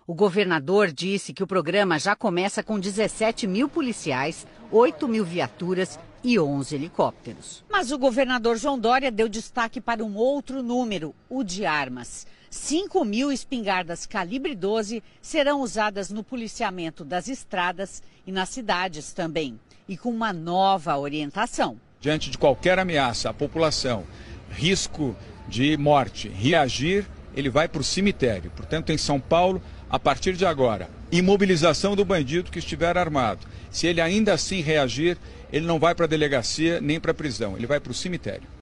O governador disse que o programa já começa com 17 mil policiais, 8 mil viaturas e 11 helicópteros. Mas o governador João Dória deu destaque para um outro número, o de armas. 5 mil espingardas calibre 12 serão usadas no policiamento das estradas e nas cidades também. E com uma nova orientação. Diante de qualquer ameaça à população, risco de morte, reagir, ele vai para o cemitério. Portanto, em São Paulo, a partir de agora, imobilização do bandido que estiver armado. Se ele ainda assim reagir, ele não vai para a delegacia nem para a prisão, ele vai para o cemitério.